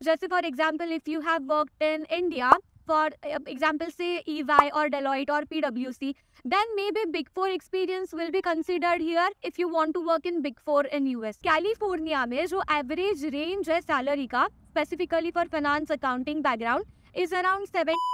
जैसे for example if you have worked in India, for example say EY or Deloitte or PwC, then maybe Big Four experience will be considered here if you want to work in Big Four in US. California में जो average range है salary का specifically for finance accounting background is around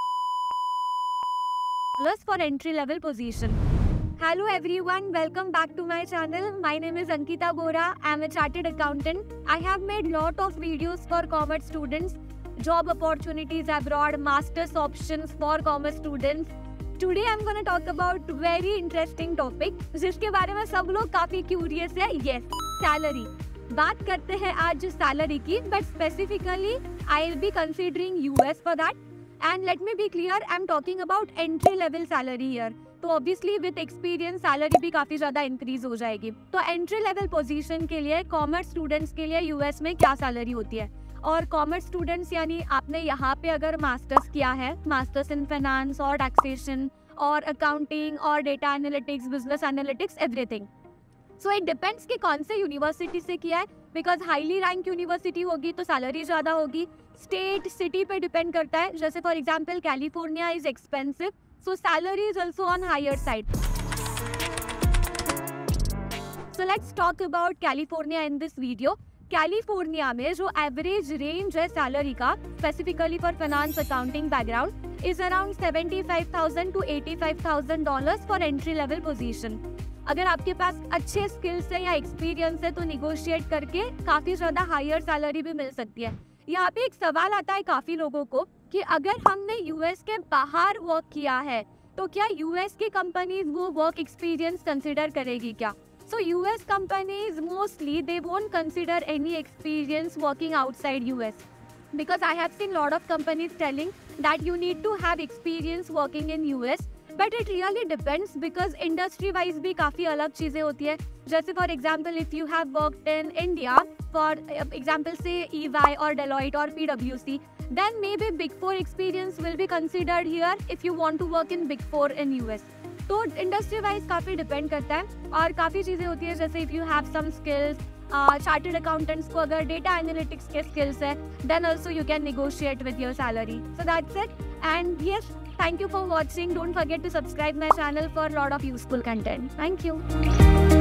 $7 for entry level position. Hello everyone, welcome back to my channel. My name is Ankita Bora. I am a chartered accountant. I have made lot of videos for commerce students, job opportunities abroad, master's options for commerce students. Today I'm going to talk about very interesting topic जिसके बारे में सब लोग काफी curious है. Yes, salary. बात करते हैं आज सैलरी की, but specifically I'll be considering US for that. And let me be clear, I'm talking about entry level salary here. तो ऑब्वियसली विद एक्सपीरियंस सैलरी भी काफ़ी ज़्यादा इंक्रीज हो जाएगी. तो एंट्री लेवल पोजीशन के लिए कॉमर्स स्टूडेंट्स के लिए यूएस में क्या सैलरी होती है. और कॉमर्स स्टूडेंट्स यानी आपने यहाँ पे अगर मास्टर्स किया है, मास्टर्स इन फाइनेंस और टैक्सेशन और अकाउंटिंग और data analytics, business analytics, everything. So it depends कि कौन से यूनिवर्सिटी से किया है, बिकॉज हाईली रैंक यूनिवर्सिटी होगी तो सैलरी ज़्यादा होगी. स्टेट सिटी पे डिपेंड करता है. जैसे for example California is expensive, so salary is also on higher side. So let's talk about California in this video. California में जो एवरेज रेंज है सैलरी का specifically for finance accounting background is around $75,000 to $85,000 for entry level position. अगर आपके पास अच्छे skills है या experience है तो निगोशिएट करके काफ़ी ज़्यादा हायर सैलरी भी मिल सकती है. यहाँ पे एक सवाल आता है काफ़ी लोगों को कि अगर हमने यूएस के बाहर वर्क किया है तो क्या यूएस की कंपनीज वो वर्क एक्सपीरियंस कंसिडर करेगी क्या. सो US companies mostly they won't consider any experience working outside US, because I have seen lot of companies telling that you need to have experience working in US. But it really depends because industry wise भी काफ़ी अलग चीज़ें होती है. जैसे for example if you have worked in India, for example से EY और Deloitte और PwC, then maybe Big Four experience will be considered here if you want to work in Big Four in US. तो industry wise काफ़ी depend करता है और काफ़ी चीज़ें होती है. जैसे if you have some skills, chartered accountants को अगर डेटा एनालिटिक्स के स्किल्स है, then also you can negotiate with your salary. So that's it. And yes, thank you for watching. Don't forget to subscribe my channel for a lot of useful content. Thank you.